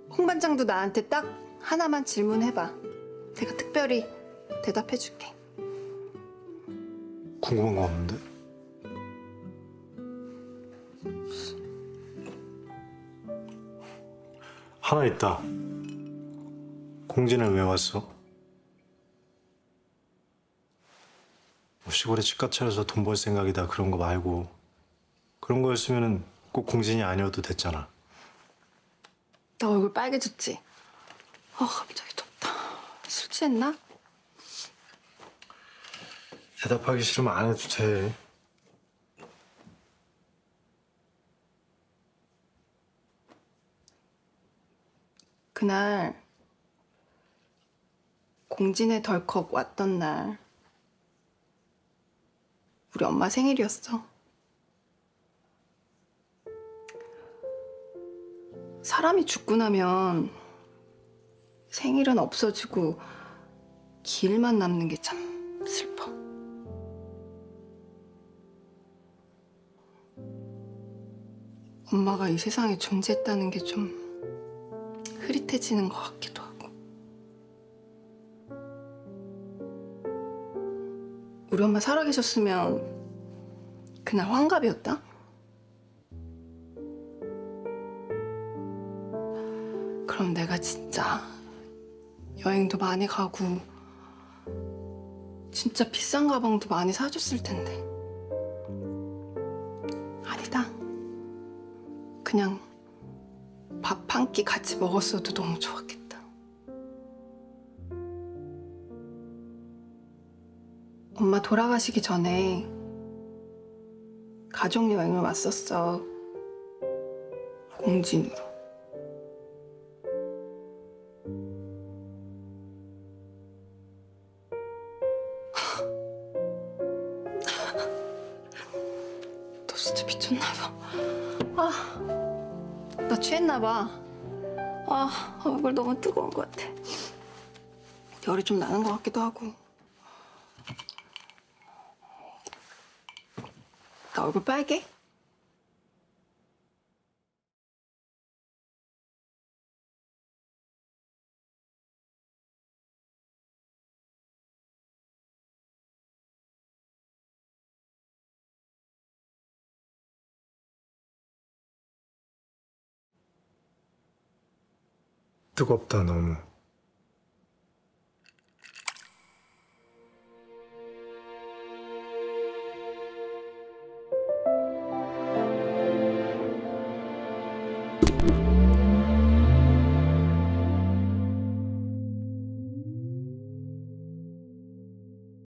홍 반장도 나한테 딱 하나만 질문해봐. 내가 특별히 대답해줄게. 궁금한 거 없는데? 하나 있다. 공진은 왜 왔어? 뭐 시골에 집값 차려서 돈 벌 생각이다 그런 거 말고, 그런 거였으면 꼭 공진이 아니어도 됐잖아. 나 얼굴 빨개졌지? 갑자기 덥다. 술 취했나? 대답하기 싫으면 안 해도 돼. 그날 공진에 덜컥 왔던 날 우리 엄마 생일이었어. 사람이 죽고 나면 생일은 없어지고 기일만 남는 게 참 슬퍼. 엄마가 이 세상에 존재했다는 게 좀 흐릿해지는 것 같기도 하고. 우리 엄마 살아계셨으면 그날 환갑이었다? 그럼 내가 진짜 여행도 많이 가고 진짜 비싼 가방도 많이 사줬을 텐데. 아니다. 그냥 밥 한 끼 같이 먹었어도 너무 좋았겠다. 엄마 돌아가시기 전에 가족여행을 왔었어. 공진으로. 너 진짜 미쳤나 봐. 나 취했나 봐. 얼굴 너무 뜨거운 것 같아. 열이 좀 나는 것 같기도 하고. 나 얼굴 빨개? 뜨겁다 너무.